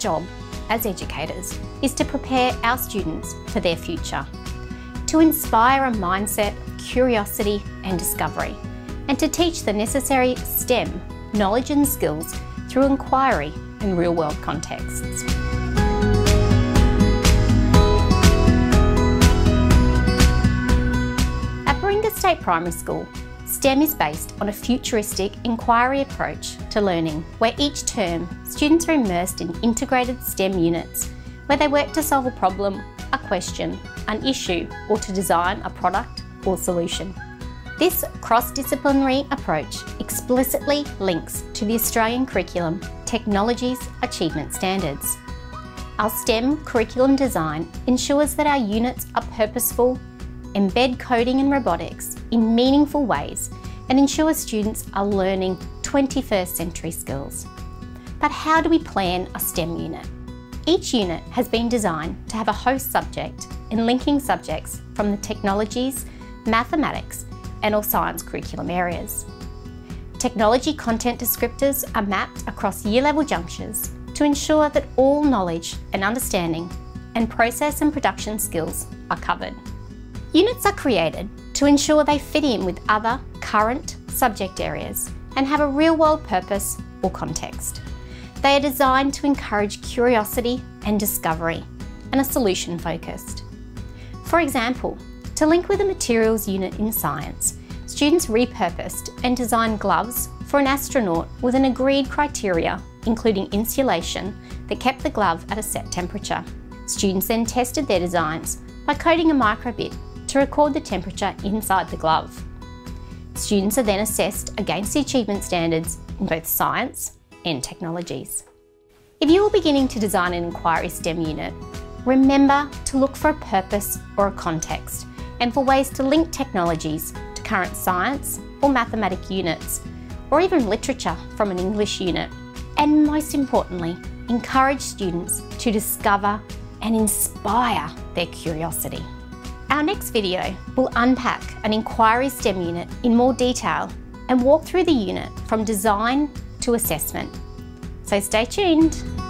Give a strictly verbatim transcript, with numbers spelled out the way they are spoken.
job as educators is to prepare our students for their future, to inspire a mindset of curiosity and discovery, and to teach the necessary STEM knowledge and skills through inquiry and real-world contexts. At Baringa State Primary School, STEM is based on a futuristic inquiry approach to learning, where each term students are immersed in integrated STEM units where they work to solve a problem, a question, an issue, or to design a product or solution. This cross-disciplinary approach explicitly links to the Australian Curriculum Technologies Achievement Standards. Our STEM curriculum design ensures that our units are purposeful, embed coding and robotics in meaningful ways, and ensure students are learning twenty-first century skills. But how do we plan a STEM unit? Each unit has been designed to have a host subject and linking subjects from the technologies, mathematics, and or science curriculum areas. Technology content descriptors are mapped across year level junctures to ensure that all knowledge and understanding and process and production skills are covered. Units are created to ensure they fit in with other current subject areas and have a real-world purpose or context. They are designed to encourage curiosity and discovery and are solution-focused. For example, to link with a materials unit in science, students repurposed and designed gloves for an astronaut with an agreed criteria, including insulation that kept the glove at a set temperature. Students then tested their designs by coding a microbit to record the temperature inside the glove. Students are then assessed against the achievement standards in both science and technologies. If you are beginning to design an inquiry STEM unit, remember to look for a purpose or a context and for ways to link technologies to current science or mathematic units, or even literature from an English unit. And most importantly, encourage students to discover and inspire their curiosity. Our next video will unpack an inquiry STEM unit in more detail and walk through the unit from design to assessment. So stay tuned.